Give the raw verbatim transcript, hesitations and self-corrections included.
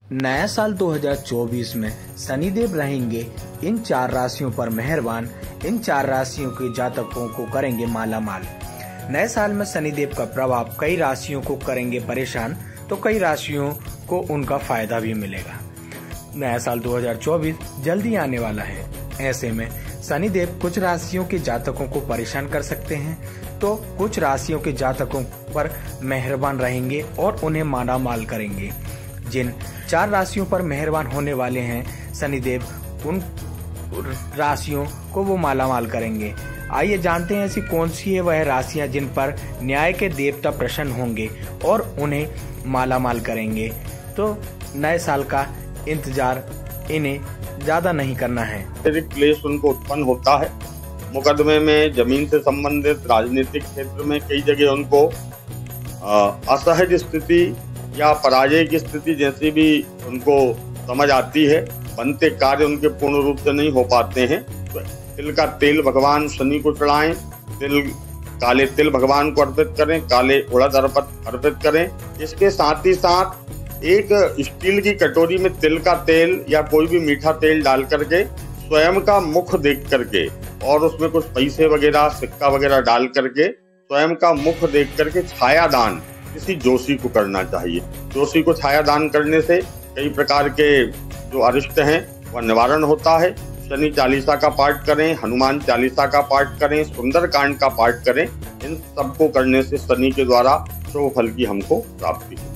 नया साल दो हज़ार चौबीस में शनिदेव रहेंगे इन चार राशियों पर मेहरबान। इन चार राशियों के जातकों को करेंगे माला माल। नए साल में शनिदेव का प्रभाव कई राशियों को करेंगे परेशान, तो कई राशियों को उनका फायदा भी मिलेगा। नया साल दो हज़ार चौबीस जल्दी आने वाला है। ऐसे में शनिदेव कुछ राशियों के जातकों को परेशान कर सकते हैं, तो कुछ राशियों के जातकों पर मेहरबान रहेंगे और उन्हें माला माल करेंगे। जिन चार राशियों पर मेहरबान होने वाले हैं शनिदेव, उन राशियों को वो माला माल करेंगे। आइए जानते हैं ऐसी कौन सी है वह राशियां जिन पर न्याय के देवता प्रसन्न होंगे और उन्हें माला माल करेंगे। तो नए साल का इंतजार इन्हें ज्यादा नहीं करना है। क्लेश उनको उत्पन्न होता है। मुकदमे में, जमीन से संबंधित, राजनीतिक क्षेत्र में कई जगह उनको असहज स्थिति या पराजय की स्थिति जैसी भी उनको समझ आती है। बनते कार्य उनके पूर्ण रूप से नहीं हो पाते हैं। तो तिल का तेल भगवान शनि को चढ़ाएं, तिल काले तिल भगवान को अर्पित करें, काले उड़द अर्पित करें। इसके साथ ही साथ एक स्टील की कटोरी में तिल का तेल या कोई भी मीठा तेल डाल करके स्वयं का मुख देख करके और उसमें कुछ पैसे वगैरह, सिक्का वगैरह डाल करके स्वयं का मुख देख करके छाया दान किसी जोशी को करना चाहिए। जोशी को छाया दान करने से कई प्रकार के जो अरिष्ट हैं वह निवारण होता है। शनि चालीसा का पाठ करें, हनुमान चालीसा का पाठ करें, सुंदर कांड का पाठ करें। इन सबको करने से शनि के द्वारा शुभ फल की हमको प्राप्ति होती है।